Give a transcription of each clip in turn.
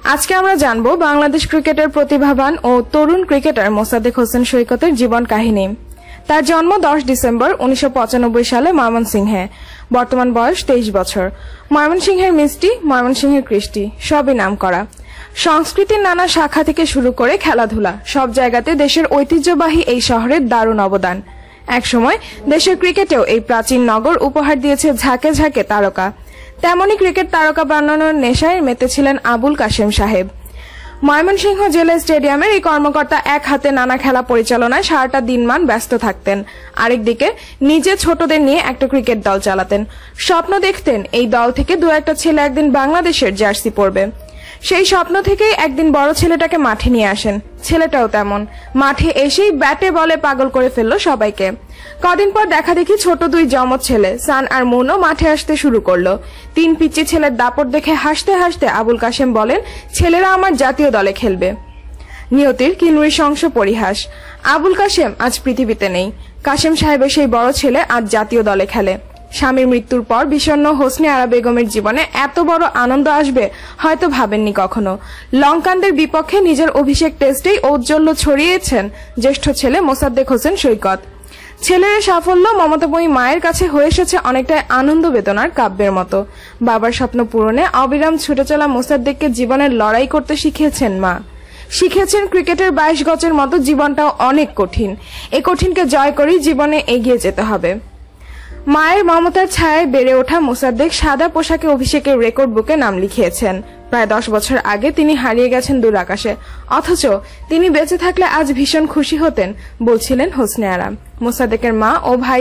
আজকে আমরা জানবো বাংলাদেশ ক্রিকেটের প্রতিভাবান ও তরুণ ক্রিকেটার মোসাদ্দেক হোসেন সৈকতের জীবন কাহিনী। তার জন্ম 10 ডিসেম্বর 1995 সালে ময়মনসিংহে। বর্তমান বয়স 23 বছর। ময়মনসিংহের মিষ্টি, ময়মনসিংহের কৃষ্টি সবই নামকরা। সংস্কৃতির নানা শাখা থেকে শুরু করে খেলাধুলা সব জায়গাতে দেশের ঐতিহ্যবাহী এই শহরের দারুণ অবদান। একসময় দেশের ক্রিকেটেও এই প্রাচীন নগর উপহার দিয়েছে ঝাঁকে ঝাঁকে তারকা। তেমনি ক্রিকেট তারকা বানানোর নেশায় মেতেছিলেন আবুল কাশেম সাহেব। ময়মনসিংহ জেলা স্টেডিয়ামের এই কর্মকর্তা এক হাতে নানা খেলা পরিচালনায় সারাটা দিনমান ব্যস্ত থাকতেন, আরেকদিকে নিজে ছোটদের নিয়ে একটা ক্রিকেট দল চালাতেন। স্বপ্ন দেখতেন এই দল থেকে দু একটা ছেলে একদিন বাংলাদেশের জার্সি পরবে। সেই স্বপ্ন থেকেই একদিন বড় ছেলেটাকে মাঠে নিয়ে আসেন। ছেলেটাও তেমন, মাঠে এসেই ব্যাটে বলে পাগল করে ফেললো সবাইকে। কদিন পর দেখা দেখি ছোট দুই জমজ ছেলে সান আর মুনও মাঠে আসতে শুরু করলো। 3 পিচ্চি ছেলের দাপট দেখে হাসতে হাসতে আবুল কাশেম বলেন, ছেলেরা আমার জাতীয় দলে খেলবে। নিয়তির কি নৃশংস পরিহাস। আবুল কাশেম আজ পৃথিবীতে নেই। কাশেম সাহেবের সেই বড় ছেলে আজ জাতীয় দলে খেলে। স্বামীর মৃত্যুর পর বিষণ্ণ হোসনে আরা বেগমের জীবনে এত বড় আনন্দ আসবে হয়তো ভাবেননি কখনো। লঙ্কানদের বিপক্ষে নিজের অভিষেক টেস্টেই ঔজ্জ্বল্য ছড়িয়েছেন জ্যেষ্ঠ ছেলে মোসাদ্দেক হোসেন সৈকত। ছেলের সাফল্য মমতাময়ী মায়ের কাছে হয়ে এসেছে অনেকটাই আনন্দ বেদনার কাব্যের মতো। বাবার স্বপ্ন পূরণে অবিরাম ছুটে চলা মোসাদ্দেককে জীবনের লড়াই করতে শিখিয়েছেন মা। শিখেছেন ক্রিকেটের 22 গজের মতো জীবনটাও অনেক কঠিন। এই কঠিনকে জয় করেই জীবনে এগিয়ে যেতে হবে। মায়ের মমতার ছায়ায় বেড়ে ওঠা মোসাদ্দেক সাদা পোশাকে অভিষেকের রেকর্ড বুকে নাম লিখিয়েছেন। প্রায় 10 বছর আগে তিনি হারিয়ে গেছেন দূর আকাশে, অথচ তিনি বেঁচে থাকলে আজ ভীষণ খুশি হতেন বলছিলেন হোসনে আরা। মোসাদ্দেকের মা ও ভাই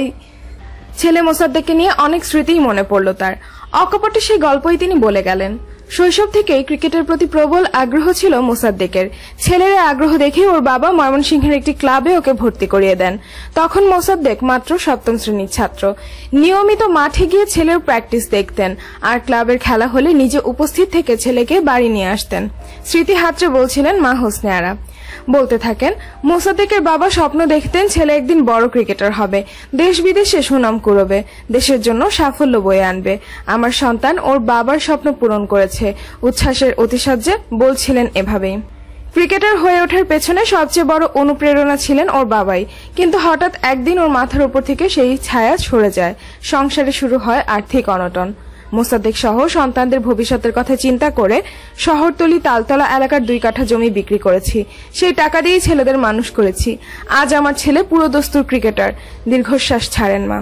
ছেলে মোসাদ্দেককে নিয়ে অনেক স্মৃতিই মনে পড়ল তার। অকপটে সেই গল্পই তিনি বলে গেলেন। শৈশব থেকেই ক্রিকেটের প্রতি প্রবল আগ্রহ ছিল মোসাদ্দেকের। ছেলের আগ্রহ দেখে ওর বাবা ময়মনসিংহের একটি ক্লাবে ওকে ভর্তি করিয়ে দেন। তখন মোসাদ্দেক মাত্র 7ম শ্রেণীর ছাত্র। নিয়মিত মাঠে গিয়ে ছেলের প্র্যাকটিস দেখতেন, আর ক্লাবের খেলা হলে নিজে উপস্থিত থেকে ছেলেকে বাড়ি নিয়ে আসতেন। স্মৃতি হাতড়ে বলছিলেন মা হোসনে আরা। বলতে থাকেন, মোসাদ্দেকের বাবা স্বপ্ন দেখতেন ছেলে একদিন বড় ক্রিকেটার হবে, দেশ বিদেশে সুনাম কুড়োবে, দেশের জন্য সাফল্য বয়ে আনবে। আমার সন্তান ওর বাবার স্বপ্ন পূরণ করেছে। উচ্ছ্বাসের অতিশয্যে বলছিলেন এভাবেই। ক্রিকেটার হয়ে ওঠার পেছনে সবচেয়ে বড় অনুপ্রেরণা ছিলেন ওর বাবাই। কিন্তু হঠাৎ একদিন ওর মাথার উপর থেকে সেই ছায়া সরে যায়। সংসারে শুরু হয় আর্থিক অনটন। মোসাদ্দেক সহ সন্তানদের ভবিষ্যতের কথা চিন্তা করে শহরতলি তালতলা এলাকার 2 কাঠা জমি বিক্রি করেছি। সেই টাকা দিয়েই ছেলেদের মানুষ করেছি। আজ আমার ছেলে পুরো দস্তুর ক্রিকেটার। দীর্ঘশ্বাস ছাড়েন মা।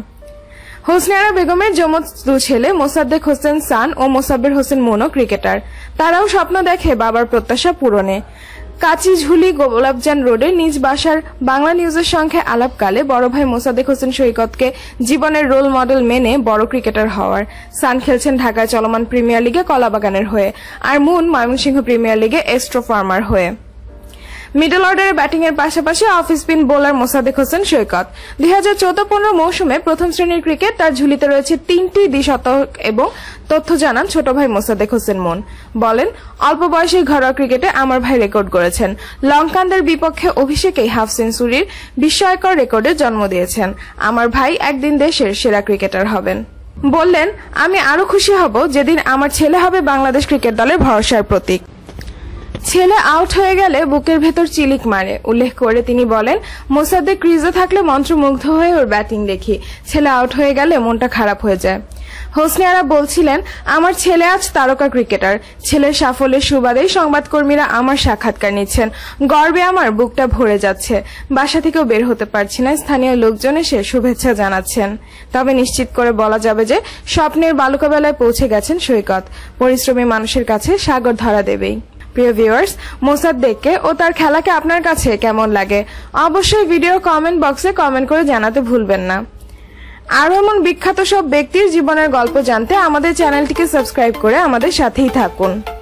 হোসনে আরা বেগমের যমজ 2 ছেলে মোসাদ্দেক হোসেন সান ও মোসাব্বের হোসেন মুনও ক্রিকেটার। তারাও স্বপ্ন দেখে বাবার প্রত্যাশা পূরণে। কাচিঝুলি গোলাপজান রোডে নিজ বাসার বাংলা নিউজের সঙ্গে আলাপকালে বড় ভাই মোসাদ্দেক হোসেন সৈকতকে জীবনের রোল মডেল মেনে বড় ক্রিকেটার হওয়ার। সান খেলছেন ঢাকায় চলমান প্রিমিয়ার লিগে কলাবাগানের হয়ে, আর মুন ময়মনসিংহ প্রিমিয়ার লিগে এস্ট্রো ফার্মার হয়ে। মিডল অর্ডারে ব্যাটিং এর পাশাপাশি off spin bowler Mosaddek Hossain Saikat. 2014-15 মৌসুমে প্রথম শ্রেণীর ক্রিকেট তার ঝুলিতে রয়েছে 3টি দ্বিশতক এবং তথ্য জানান ছোট ভাই মোসাদ্দেক হোসেন মুন। বলেন, অল্প বয়সে ঘরোয়া ক্রিকেটে আমার ভাই রেকর্ড করেছেন। লঙ্কানদের বিপক্ষে অভিষেকেই হাফ সেঞ্চুরির বিস্ময়কর রেকর্ডের জন্ম দিয়েছেন। আমার ভাই একদিন দেশের সেরা ক্রিকেটার হবেন। বললেন, আমি আরো খুশি হব যেদিন আমার ছেলে হবে বাংলাদেশ ক্রিকেট দলের ভরসার প্রতীক। ছেলে আউট হয়ে গেলে বুকের ভেতর চিলিক মারে উল্লেখ করে তিনি বলেন, মোসাদ্দেক ক্রিজে থাকলে মন্ত্রমুগ্ধ হয়ে ওর ব্যাটিং দেখি, ছেলে আউট হয়ে গেলে মনটা খারাপ হয়ে যায়। হোসনে আরা বলছিলেন, আমার ছেলে আজ তারকা ক্রিকেটার। ছেলের সাফল্যের সুবাদেই সংবাদকর্মীরা আমার সাক্ষাৎকার নিচ্ছেন। গর্বে আমার বুকটা ভরে যাচ্ছে। বাসা থেকেও বের হতে পারছি না। স্থানীয় লোকজন এসে শুভেচ্ছা জানাচ্ছেন। তবে নিশ্চিত করে বলা যাবে যে স্বপ্নের বালুকাবেলায় পৌঁছে গেছেন সৈকত। পরিশ্রমী মানুষের কাছে সাগর ধরা দেবেই। প্রিয় ভিউয়ার্স, মোসাদ্দেককে ও তার খেলাকে আপনার কাছে কেমন লাগে অবশ্যই ভিডিও কমেন্ট বক্সে কমেন্ট করে জানাতে ভুলবেন না। আরো এমন বিখ্যাত সব ব্যক্তির জীবনের গল্প জানতে আমাদের চ্যানেলটিকে সাবস্ক্রাইব করে আমাদের সাথেই থাকুন।